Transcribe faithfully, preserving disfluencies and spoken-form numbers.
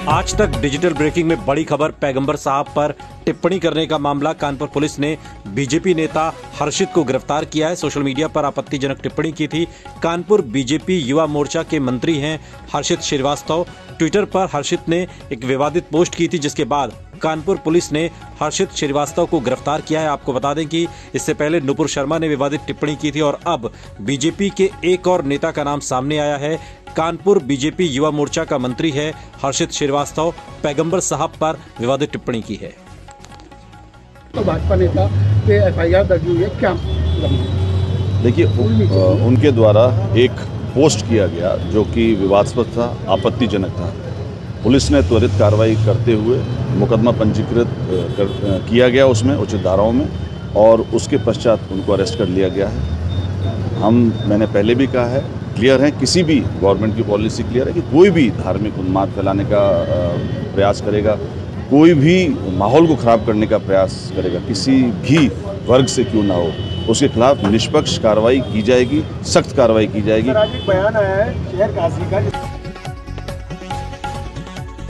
आज तक digital breaking में बड़ी खबर, पैगंबर साहब पर टिप्पणी करने का मामला। कानपुर पुलिस ने बीजेपी नेता हर्षित को गिरफ्तार किया है। सोशल मीडिया पर आपत्तिजनक टिप्पणी की थी। कानपुर बीजेपी युवा मोर्चा के मंत्री हैं हर्षित श्रीवास्तव। ट्विटर पर हर्षित ने एक विवादित पोस्ट की थी, जिसके बाद कानपुर पुलिस ने हर्षित श्रीवास्तव को गिरफ्तार किया है। आपको बता दें कि इससे पहले नुपुर शर्मा ने विवादित टिप्पणी की थी और अब बीजेपी के एक और नेता का नाम सामने आया है। कानपुर बीजेपी युवा मोर्चा का मंत्री है हर्षित श्रीवास्तव। पैगंबर साहब पर विवादित टिप्पणी की है। तो भाजपा नेता के एफ आई आर दर्ज हुई है क्या? देखिए, उनके द्वारा एक पोस्ट किया गया जो कि विवादास्पद था, आपत्तिजनक था। पुलिस ने त्वरित कार्रवाई करते हुए मुकदमा पंजीकृत कर, किया गया उसमें उचित धाराओं में, और उसके पश्चात उनको अरेस्ट कर लिया गया है। हम मैंने पहले भी कहा है, क्लियर है, किसी भी गवर्नमेंट की पॉलिसी क्लियर है कि कोई भी धार्मिक उन्माद फैलाने का प्रयास करेगा, कोई भी माहौल को खराब करने का प्रयास करेगा, किसी भी वर्ग से क्यों ना हो, उसके खिलाफ निष्पक्ष कार्रवाई की जाएगी, सख्त कार्रवाई की जाएगी। बयान आया है शहर काजी का।